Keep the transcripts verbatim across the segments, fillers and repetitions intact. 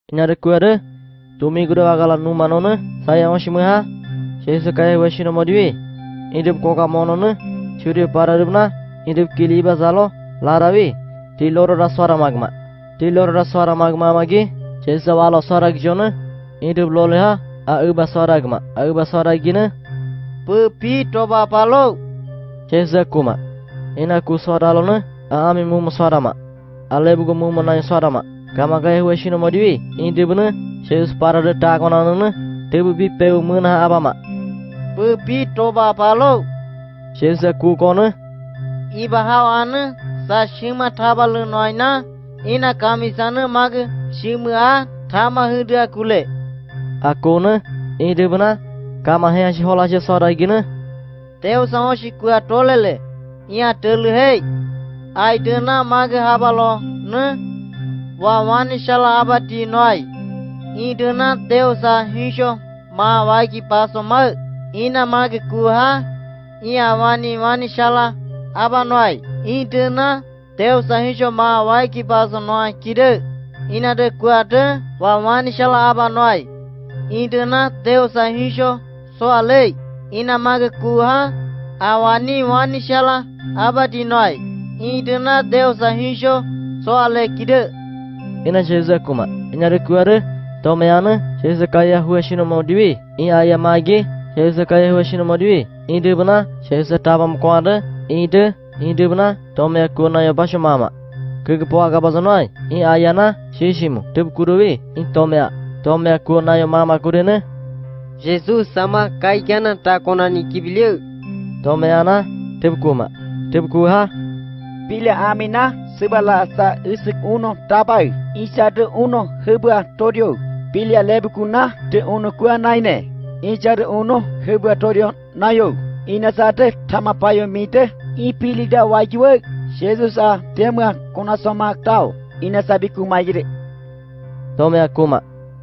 Inyare kuare tumi guru agala nu manone saya mashimuha shesa kaya washino modiwi indip koka monone churi pararubna indip kiliba zalo larawi tiloro raswara magma tiloro raswara magma magi shesa walo swara gjone indip loleha a uba swara gma a uba swara gine Pupi toba palo shesa kuma ina ku swara lone a ami mumu swara ma alebugo mumu nai swara ma kama kaya washino modiwi indipne shesa parade takonanone tebu bipeu muna abama Pupi toba palo shesa ku kone ibahawan sa shima thabalu noina ina kamisana mag shima thama hudya kule akone indipna kama he ashi hola je sora gine teu samoshi kuya tolele iya telu hei ai dena mag habalo ne wa wani shala abati noi i dena teu sa hisho ma wagi paso ma ina mag kuha iya wani wani shala aba noi i dena teu sa hisho ma wagi paso noi kide ina de kuya de wa wani shala aba noi i dena teu sa hisho so ale ina mag kuha awani wani shala abati noi i dena teu sa hisho so ale kide ina shesa kuma inyare kuare tomeane shesa kaya huashino modiwi i aya magi shesa kaya huashino modiwi indibna shesa tabam kwade ide indibna tome kuna ya basho mama kugpo aga bazanoi i ayana shishimu tib kuruwi i tomea tomea kuna ya mama kurene Jesus sama kai kana ta konani kibileu tomeana tib kuma tib kuha Bila amina sebala sa isik uno tabai isa de uno heba todio bila lebukuna de uno kua naine isa de uno heba todio nayo ina sate tamapayo mite i pili da wajiwe Jesus a tema kona soma tau ina sabiku majire tomea kuma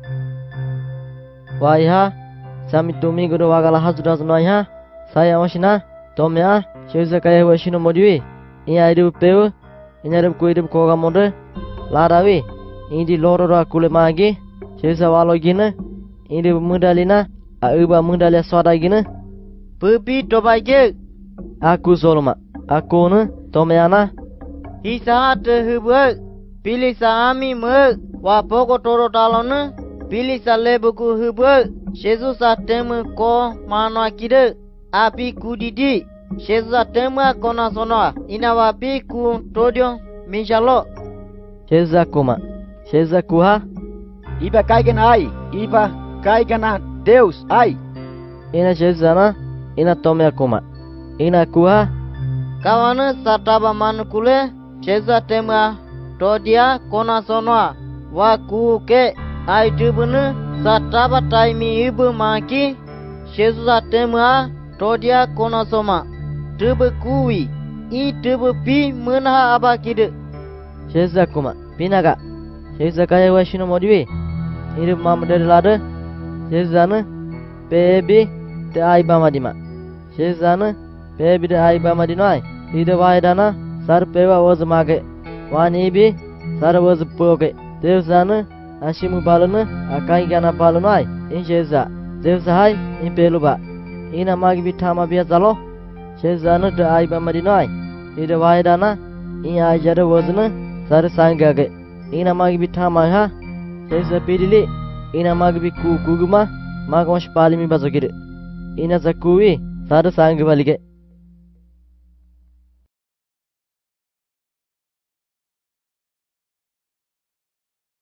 waiha sami tumi guru wagala hazras noiha saya mashina tomea sheza kaya washino modiwi iya idu peu inyare ku idu koga monde larawi indi loro ra kule magi shesa walo gine indi mudalina a uba mudalia swara gine Pupi toba ge aku solma aku ne tomeana isa te hubwe pili sa ami me wa poko toro talone pili sa lebuku hubwe Jesus a temu ko manwa kide api kudidi Jesus a temu kona sono ina wapi ku todio minjalo shesa kuma shesa kuha iba kaigen ai iba kaigana Deus ai ina shesa na ina tomea kuma ina kuha kawana sataba manukule Jesus a temu todia kona sono wa ku ke ai tubune sataba taimi ibu maki Jesus a temu todia kona soma tubu kuwi i tubu pi munha abakide shesa kuma pinaga shesa kaya washino modiwi idu mamdel lade shesa ne pebi te aiba madima shesa ne pebi te aiba madinai idu waidana sar pewa was mage wani bi sar was poke devsane ashimu balune akai gana balunai in shesa devsa hai in peluba ina magi bitama bia zalo shesa ne te aiba madinai idu waidana in ajare wasne sar sangage ina magi bitama ha shesa pidili ina magi biku kuguma magwash palimi bazogire ina zakuwi sar sangabalige